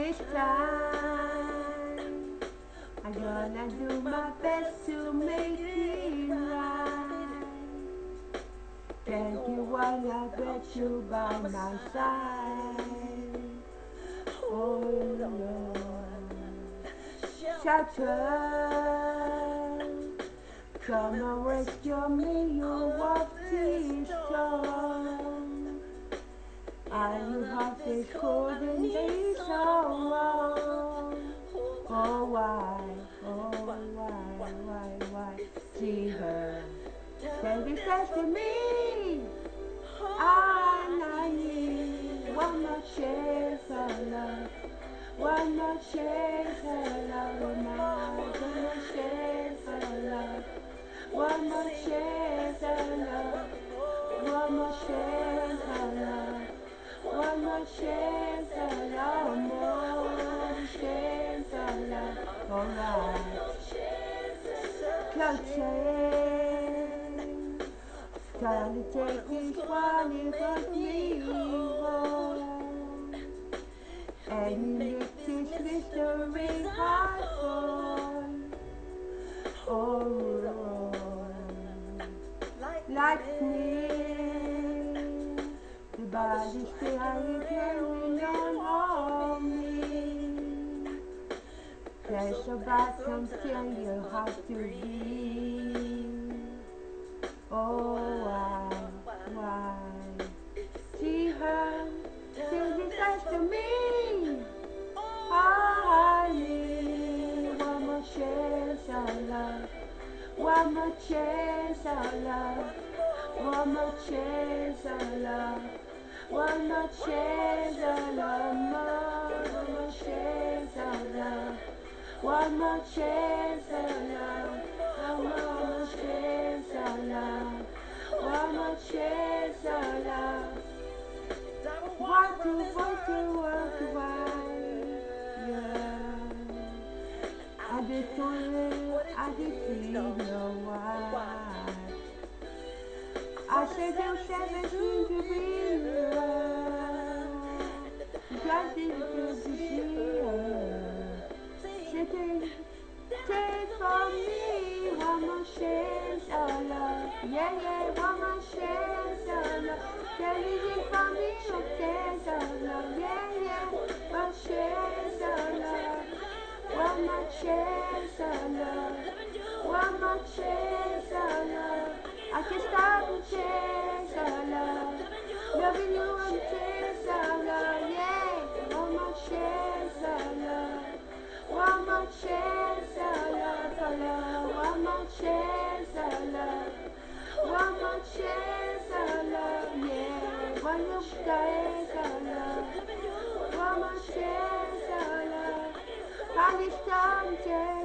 this time I'm gonna do my best to make it right. Thank you, one, I bet you by my side. Oh Lord, shelter, come and rescue me, you of this storm. I will have this cold and this so long. Oh why, why, see her, say this says to me, I need one more chance of love, one more chance of love, one more chance of love, one more chance of love, one more chance of love, one more chance of love, one more chance of love, alright, closer. Time to take this one with me home, and make this mystery hard for. Oh Lord, like me, the body still carrying on me. Flesh or bottom still you have to be. Oh, why? See her, still decides to me. I need one more chance of love, one more chance of love, one more chance of love, one more chance of love, one more chance of love, one more chance of love, one more chance of love, one more chance of love. Want to work right, yeah. I just don't, I just feel no why. I said you 17 to be love. God didn't feel to see her. Sitting, take from me one more chance of love. Yeah, one more chance of love. Take from me one chance of love. Yeah, one chance of love. One more chance of love. One more chance of love. I can stop a chance of love. Loving you one chance of love. Yeah, one more chance of love. One more chance of love for love. One more chance of love. One more chance of love. Yeah, one more chance of love. One more chance of love. Honey, something.